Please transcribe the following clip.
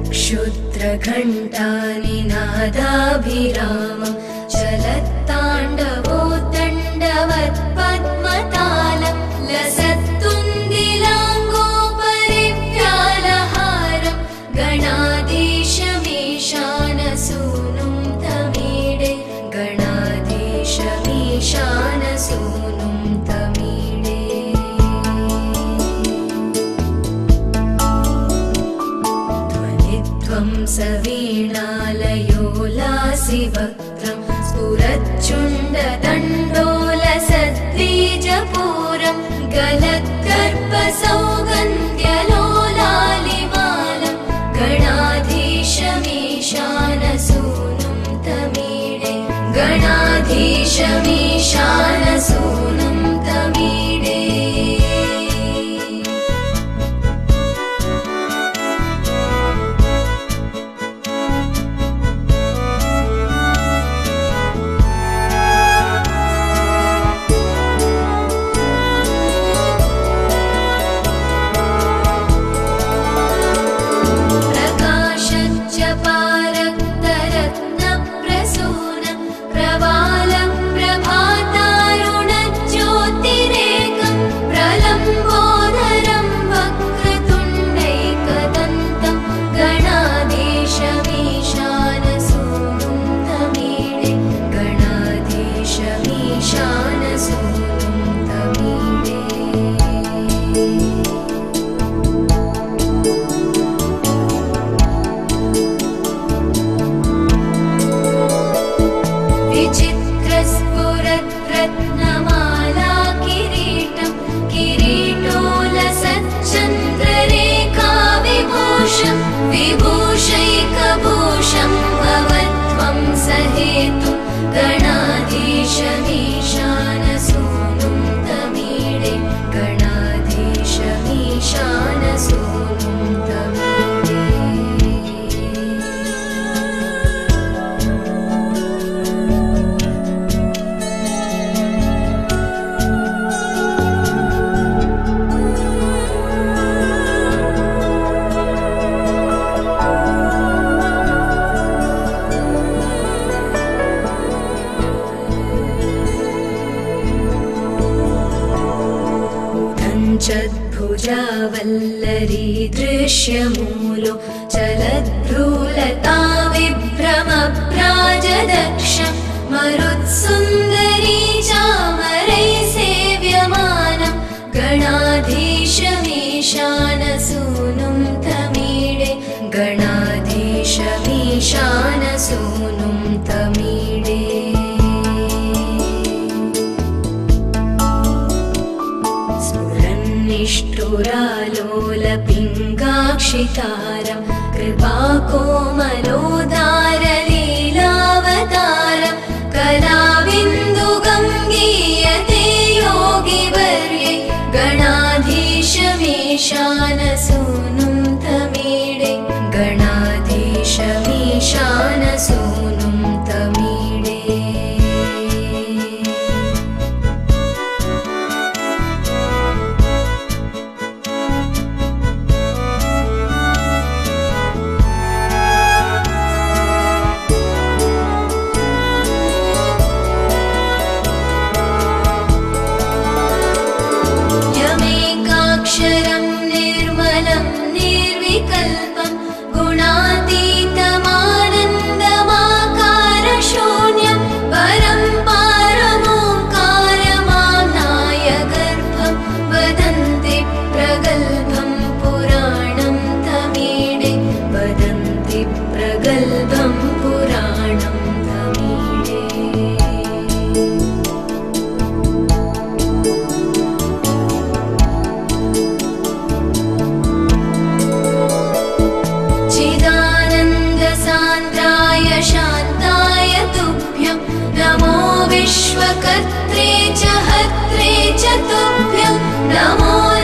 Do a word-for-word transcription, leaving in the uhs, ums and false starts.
क्षुद्रघण्टानिनादाभिरामं चलत्ताण्डवोत्तण्डवत्पद्मतालं लसत्तुन्दिलाङ्गोपरिव्यालहारं गणाधीशमीशानसूनुं तमीडे गणाधीशमीशानसूनुं तमीडे ध्वनिध्वं सवीणालयोलासिवक्त्रं स्फुरच्चुण्डदण्डोलसद्बीजपूरं गलद्गर्भसौगन्ध्यलोलालिमालं गणाधीशमीशानसूनुं तमीडे गणाधीशमीशानसूनुं तमीडे प्रकाशच्चपारक्तरत्नप्रसूनं प्रवालं प्रभातारुणज्योतिरेकं प्रलम्बोदरं वक्रतुण्डैकदन्तं गणाधीशमीशानसूनुं तमीडे गणाधीशमीशानसूनुं तमीडे विचित्रस्फुरद्रत्नमाला किरीटं किरीटोलसच्चन्द्ररेखाविभूषं विभूषैकभूषं भवत्वं सहेतुं गणाधीशमीशानसूनुं तमीडे गणाधीशमीशानसूनुं तमीडे चद्भुजावल्लरी दृश्यमूलो चलद्भ्रूलता विभ्रमभ्राजदक्षं मरुत्सुन्दरी चामरैः सेव्यमानं गणाधीशमीशानसूनुं तमीडे गणाधीशमीशानसूनुं तमीडे निष्ठुरालोलपिङ्गाक्षितारं कृपाकोमलोदारलीलावतारं कलाविन्दुगङ्गीयते योगिवर्ये गणाधीशमीशानसूनुं तमीडे गणाधीशमीशानसूनुं तमीडे यमेकाक्षरं निर्मलं निर्विकल्पं गुणातीतमानन्दमाकारशून्यं परं पारमोङ्कारमाम्नाय गर्भं वदन्ति प्रगल्भं पुराणं तमीडे वदन्ति प्रगल्भं पुराणं तमीडे चिदानन्दसान्द्राय शान्ताय तुभ्यं नमो विश्वकर्त्रे च हर्त्रे च तुभ्यं नमो